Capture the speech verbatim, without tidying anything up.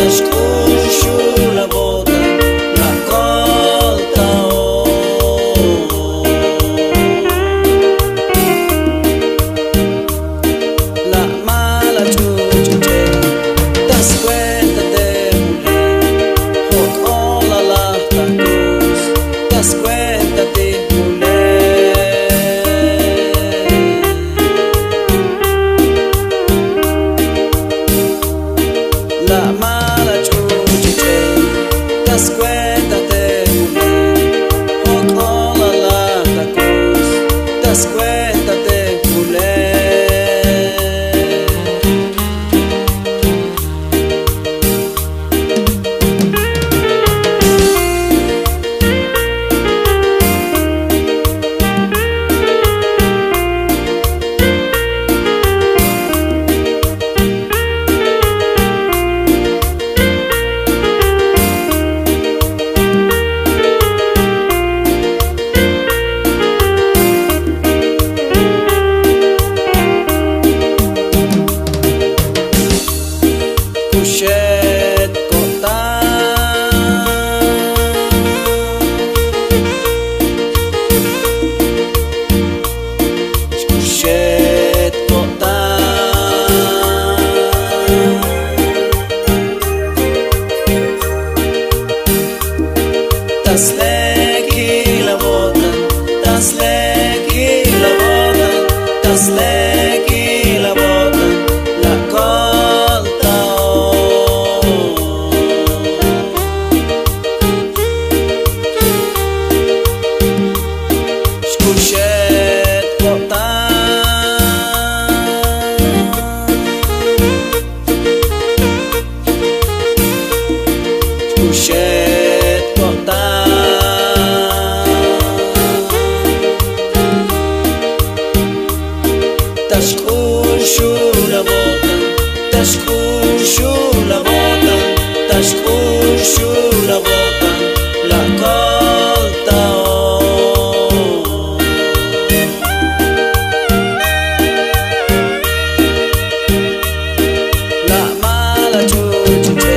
Tascuscio la bota, la colta oh. La mala chuchuche, das cuenta de mulher, hoc ola la tacos, das cuenta de mulher. La mala chuchuche, das cuenta de mulher, hoc ola la tacos, das cuenta de mulher. Cuscet cortar, cuscet cortar, das leki la bota, das leki la bota, das leki la bota, la colta cuscet cortar, cuscet cortar, tascuscio la bota, tascuscio la bota, tascuscio la bota, la colta oh. La mala chuchuche,